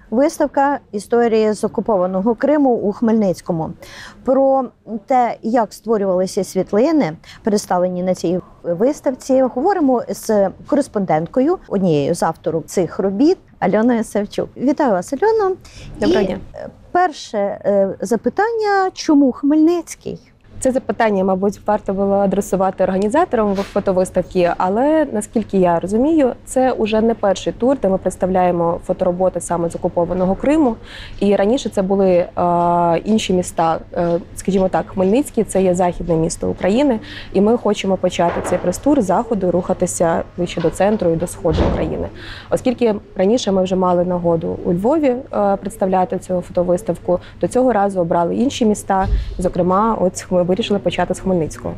Виставка «Історії з окупованого Криму» у Хмельницькому. Про те, як створювалися світлини, представлені на цій виставці, говоримо з кореспонденткою, однією з авторів цих робіт, Альоною Савчук. Вітаю вас, Альоно. Доброго дня. Перше запитання, чому Хмельницький? Це запитання, мабуть, варто було адресувати організаторам фотовиставки, але, наскільки я розумію, це уже не перший тур, де ми представляємо фотороботи саме з окупованого Криму. І раніше це були інші міста, скажімо так, Хмельницький – це є західне місто України, і ми хочемо почати цей прес-тур з заходу і рухатися вище до центру і до сходу України. Оскільки раніше ми вже мали нагоду у Львові представляти цю фотовиставку, до цього разу обрали інші міста, зокрема, от ми вирішили почати з Хмельницького.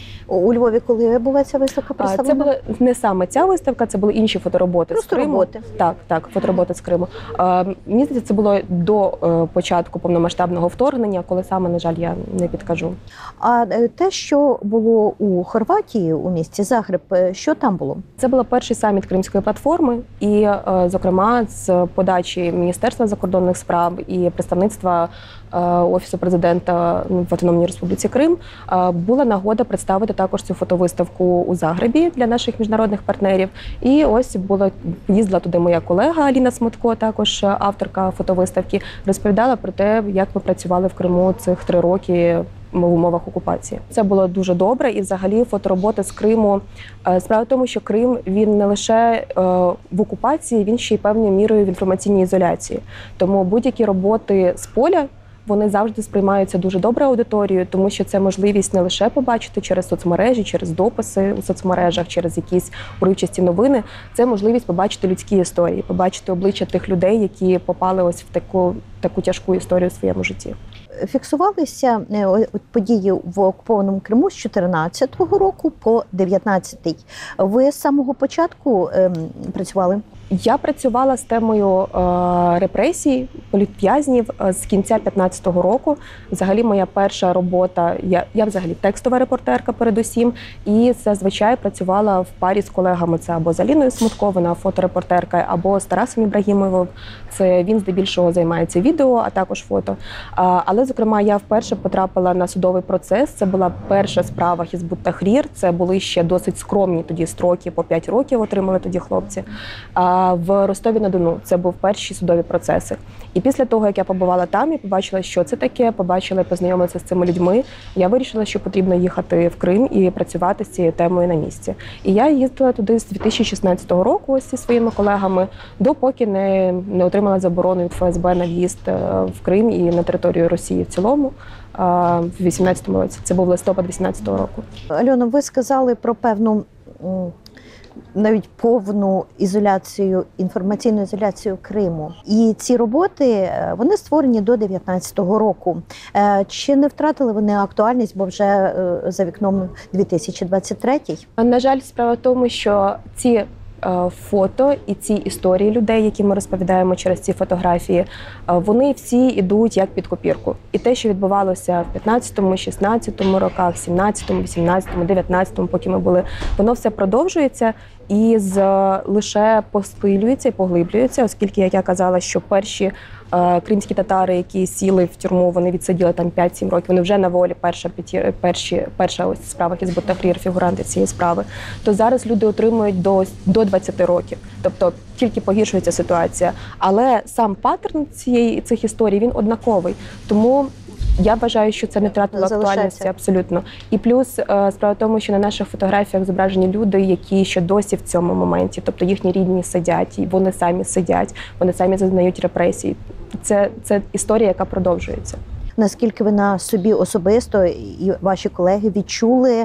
У Львові коли була ця виставка представлена? Це була не саме ця виставка, це були інші фотороботи з Криму. Роботи. Так, фотороботи з Криму. Мені здається, це було до початку повномасштабного вторгнення, коли саме, на жаль, я не підкажу. А те, що було у Хорватії, у місті Загреб, що там було? Це був перший саміт Кримської платформи і, зокрема, з подачі Міністерства закордонних справ і представництва Офісу президента в Автономній Республіці Крим була нагода представити також цю фотовиставку у Загребі для наших міжнародних партнерів. І ось їздила туди моя колега Аліна Смутко, також авторка фотовиставки, розповідала про те, як ми працювали в Криму цих 3 роки в умовах окупації. Це було дуже добре, і взагалі фотороботи з Криму. Справа в тому, що Крим, він не лише в окупації, він ще й певною мірою в інформаційній ізоляції. Тому будь-які роботи з поля, вони завжди сприймаються дуже добре аудиторією, тому що це можливість не лише побачити через соцмережі, через дописи у соцмережах, через якісь уривчасті новини. Це можливість побачити людські історії, побачити обличчя тих людей, які попали ось в таку тяжку історію в своєму житті. Фіксувалися події в окупованому Криму з 2014 року по 2019. Ви з самого початку працювали? Я працювала з темою репресій, політв'язнів з кінця 2015 року. Взагалі моя перша робота, я взагалі текстова репортерка передусім, і зазвичай працювала в парі з колегами. Це або з Аліною Смутко, вона фоторепортерка, або з Тарасом Ібрагімовим. Це він здебільшого займається відео, а також фото. Але, зокрема, я вперше потрапила на судовий процес. Це була перша справа Хізбут Тахрір. Це були ще досить скромні тоді строки, по 5 років отримали тоді хлопці. В Ростові-на-Дону це був перші судові процеси. І після того, як я побувала там і побачила, що це таке, побачила і познайомилася з цими людьми, я вирішила, що потрібно їхати в Крим і працювати з цією темою на місці. І я їздила туди з 2016 року зі своїми колегами, допоки не отримала заборону від ФСБ на в'їзд в Крим і на територію Росії в цілому в 2018 році. Це був листопад 2018 року. Альона, ви сказали про певну навіть повну ізоляцію, інформаційну ізоляцію Криму. І ці роботи, вони створені до 2019 року. Чи не втратили вони актуальність, бо вже за вікном 2023? На жаль, справа в тому, що ці фото і ці історії людей, які ми розповідаємо через ці фотографії, вони всі йдуть як під копірку. І те, що відбувалося в 15-му, 16-му роках, 17-му, 18-му, 19-му, поки ми були, воно все продовжується і лише посилюється і поглиблюється, оскільки, як я казала, що перші кримські татари, які сіли в тюрму, вони відсиділи там 5-7 років, вони вже на волі, перша ось справа Хізбут Тахрір, фігуранти цієї справи, то зараз люди отримують до 20 років. Тобто тільки погіршується ситуація. Але сам паттерн цих історій, він однаковий. Тому я вважаю, що це не втратило актуальності абсолютно. І плюс справа в тому, що на наших фотографіях зображені люди, які ще досі в цьому моменті, тобто їхні рідні сидять, і вони самі сидять, вони самі зазнають репресій. Це історія, яка продовжується. Наскільки ви на собі особисто і ваші колеги відчули,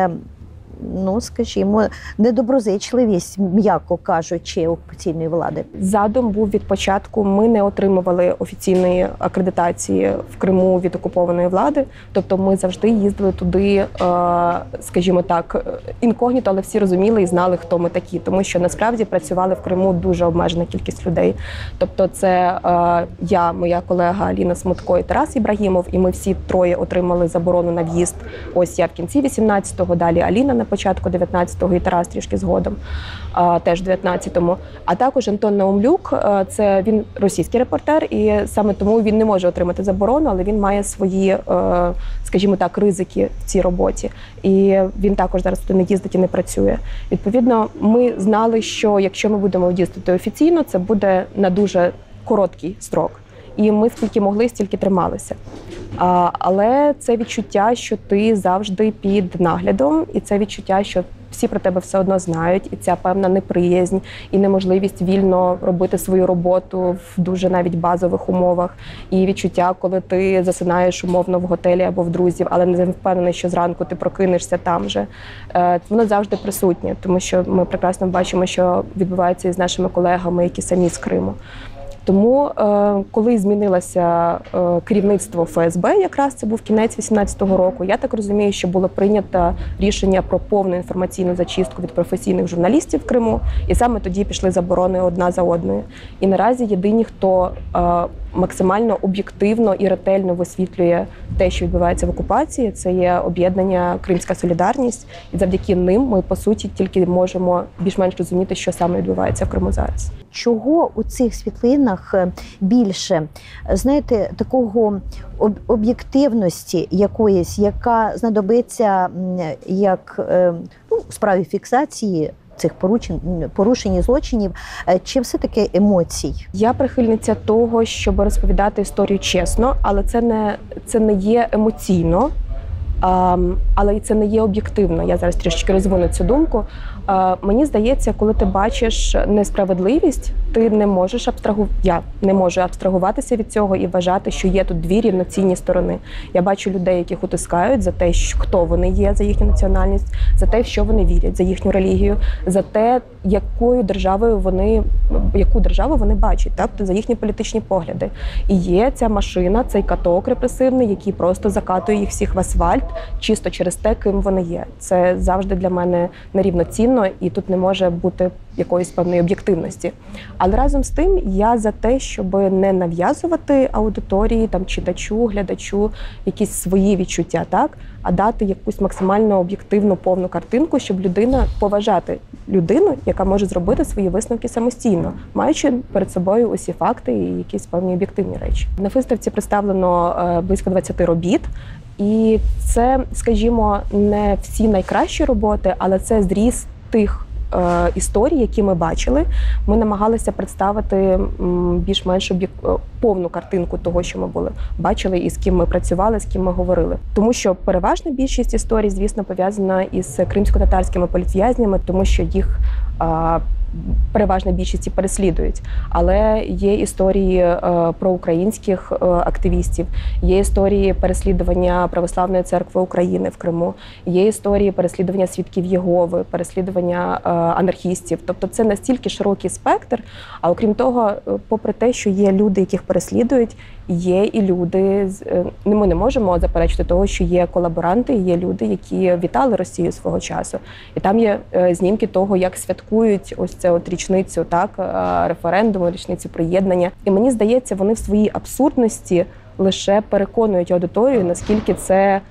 скажімо, недоброзичливість, м'яко кажучи, окупаційної влади? Задум був від початку. Ми не отримували офіційної акредитації в Криму від окупованої влади. Тобто ми завжди їздили туди, скажімо так, інкогніто, але всі розуміли і знали, хто ми такі. Тому що насправді працювали в Криму дуже обмежена кількість людей. Тобто це я, моя колега Аліна Смутко і Тарас Ібрагімов, і ми всі троє отримали заборону на в'їзд. Ось я в кінці 18-го, далі Аліна початку 19-го і Тарас трішки згодом, теж в 19-му. А також Антон Наумлюк, це він російський репортер, і саме тому він не може отримати заборону, але він має свої, скажімо так, ризики в цій роботі. І він також зараз туди не їздить і не працює. Відповідно, ми знали, що якщо ми будемо їздити офіційно, це буде на дуже короткий строк. І ми скільки могли, стільки трималися. Але це відчуття, що ти завжди під наглядом, і це відчуття, що всі про тебе все одно знають, і ця певна неприязнь, і неможливість вільно робити свою роботу в дуже навіть базових умовах. І відчуття, коли ти засинаєш умовно в готелі або в друзів, але не впевнений, що зранку ти прокинешся там же. Воно завжди присутнє, тому що ми прекрасно бачимо, що відбувається із нашими колегами, які самі з Криму. Тому, коли змінилося керівництво ФСБ, якраз це був кінець 18-го року, я так розумію, що було прийнято рішення про повну інформаційну зачистку від професійних журналістів в Криму, і саме тоді пішли заборони одна за одною. І наразі єдині, хто максимально об'єктивно і ретельно висвітлює те, що відбувається в окупації, це є об'єднання «Кримська солідарність», і завдяки ним ми, по суті, тільки можемо більш-менш розуміти, що саме відбувається в Криму зараз. Чого у цих світлинах більше? Знаєте, такого об'єктивності якоїсь, яка знадобиться як у справі фіксації цих порушень і злочинів, чи все-таки емоцій? Я прихильниця того, щоб розповідати історію чесно, але це не є емоційно, але і це не є об'єктивно. Я зараз трішечки розвину цю думку. Мені здається, коли ти бачиш несправедливість, ти не можеш я не можу абстрагуватися від цього і вважати, що є тут дві рівноцінні сторони. Я бачу людей, яких утискають за те, хто вони є, за їхню національність, за те, в що вони вірять, за їхню релігію, за те, яку державу вони бачать, тобто за їхні політичні погляди. І є ця машина, цей каток репресивний, який просто закатує їх всіх в асфальт, чисто через те, ким вони є. Це завжди для мене нерівноцінно, і тут не може бути якоїсь певної об'єктивності. Але разом з тим я за те, щоб не нав'язувати аудиторії, читачу, глядачу якісь свої відчуття, а дати якусь максимально об'єктивну, повну картинку, щоб поважати людину, яка може зробити свої висновки самостійно, маючи перед собою усі факти і якісь певні об'єктивні речі. На виставці представлено близько 20 робіт, і це, скажімо, не всі найкращі роботи, але це зріз тих історій, які ми бачили. Ми намагалися представити більш-менш повну картинку того, що ми бачили і з ким ми працювали, з ким ми говорили. Тому що переважна більшість історій, звісно, пов'язана із кримсько-татарськими політв'язнями, тому що їх переважна більшість і переслідують. Але є історії про українських активістів, є історії переслідування Православної церкви України в Криму, є історії переслідування свідків Єгови, переслідування анархістів. Тобто це настільки широкий спектр, а окрім того, попри те, що є люди, яких переслідують, є і люди, ми не можемо заперечити того, що є колаборанти, є люди, які вітали Росію свого часу. І там є знімки того, як святкують ось це річницю референдуму, річницю приєднання. І мені здається, вони в своїй абсурдності лише переконують аудиторію, наскільки це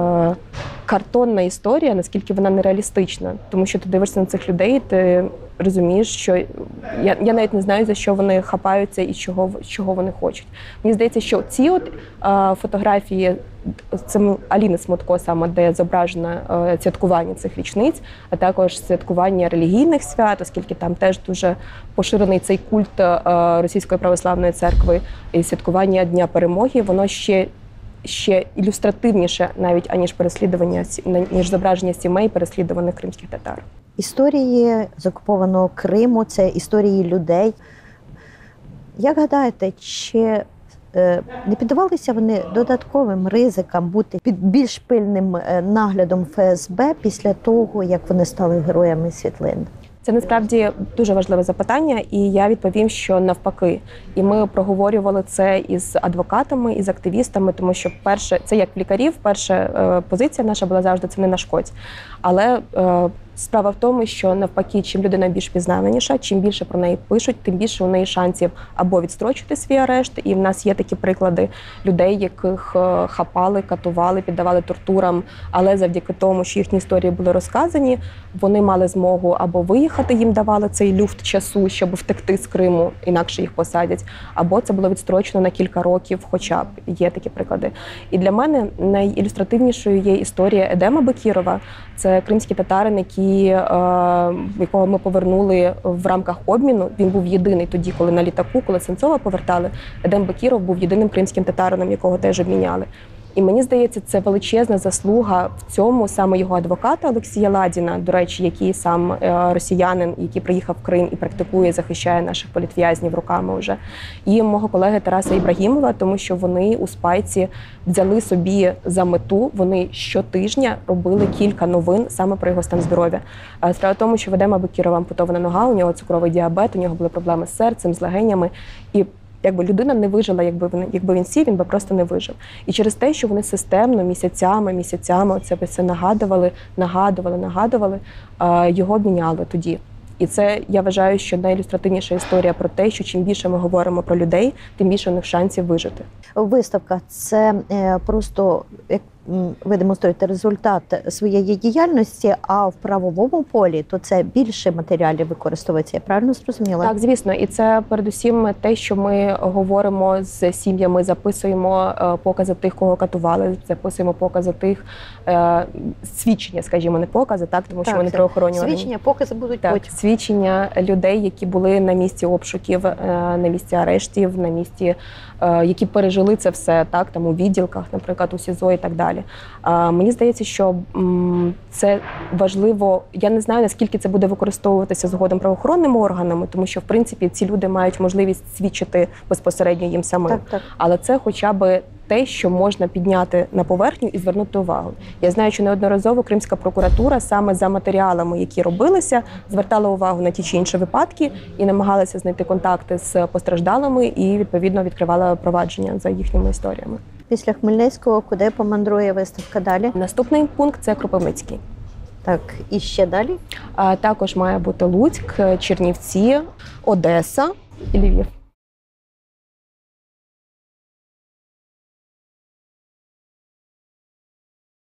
картонна історія, наскільки вона нереалістична. Тому що ти дивишся на цих людей, ти розумієш, що я навіть не знаю, за що вони хапаються і чого вони хочуть. Мені здається, що ці фотографії, це Аліни Смутко саме, де зображено святкування цих річниць, а також святкування релігійних свят, оскільки там теж дуже поширений цей культ Російської православної церкви, і святкування Дня Перемоги, воно ще ілюстративніше навіть, ніж зображення сімей переслідуваних кримських татар. Історії з окупованого Криму – це історії людей. Як гадаєте, чи не піддавалися вони додатковим ризикам бути під більш пильним наглядом ФСБ після того, як вони стали героями світлин? Це насправді дуже важливе запитання, і я відповім, що навпаки. І ми проговорювали це із адвокатами, із активістами, тому що перше, це як лікарів, перша позиція наша була завжди – це не нашкодь. Але Справа в тому, що навпаки, чим людина більш пізнаваніша, чим більше про неї пишуть, тим більше у неї шансів або відстрочити свій арешт. І в нас є такі приклади людей, яких хапали, катували, піддавали тортурам, але завдяки тому, що їхні історії були розказані, вони мали змогу або виїхати, їм давали цей люфт часу, щоб втекти з Криму, інакше їх посадять, або це було відстрочено на кілька років, хоча б є такі приклади. І для мене найілюстративнішою є історія Едема Бекірова. Це кримський татарин, якого ми повернули в рамках обміну. Він був єдиний тоді, коли на літаку, коли Сенцова повертали, Едем Бекіров був єдиним кримським татарином, якого теж обміняли. І мені здається, це величезна заслуга в цьому саме його адвоката Олексія Ладіна, до речі, який сам росіянин, який приїхав в Крим і практикує, захищає наших політв'язнів руками вже. І мого колеги Тараса Ібрагімова, тому що вони у Спайці взяли собі за мету, вони щотижня робили кілька новин саме про його стан здоров'я. Справа в тому, що в Едема Бекірова ампутована нога, у нього цукровий діабет, у нього були проблеми з серцем, з легенями. І якби людина не вижила, якби він сів, він би просто не вижив. І через те, що вони системно, місяцями це все нагадували, його обміняли тоді. І це, я вважаю, що найілюстративніша історія про те, що чим більше ми говоримо про людей, тим більше у них шансів вижити. Виставка – це просто, як ви демонструєте результат своєї діяльності, а в правовому полі то це більше матеріалів використовується. Я правильно зрозуміла? Так, звісно. І це передусім те, що ми говоримо з сім'ями, записуємо покази тих, кого катували, записуємо покази тих, свідчення, скажімо, не покази, так, тому що вони правоохоронні органи. Свідчення, покази будуть так, потім. Свідчення людей, які були на місці обшуків, на місці арештів, на місці, які пережили це все, так, там у відділках, наприклад, у СІЗО і так далі. Мені здається, що це важливо. Я не знаю, наскільки це буде використовуватися згодом правоохоронними органами, тому що, в принципі, ці люди мають можливість свідчити безпосередньо їм самим. Так. Але це хоча б те, що можна підняти на поверхню і звернути увагу. Я знаю, що неодноразово Кримська прокуратура саме за матеріалами, які робилися, звертала увагу на ті чи інші випадки і намагалася знайти контакти з постраждалими і, відповідно, відкривала провадження за їхніми історіями. Після Хмельницького куди помандрує виставка далі? Наступний пункт – це Кропивницький. Так, і ще далі? Також має бути Луцьк, Чернівці, Одеса і Львів.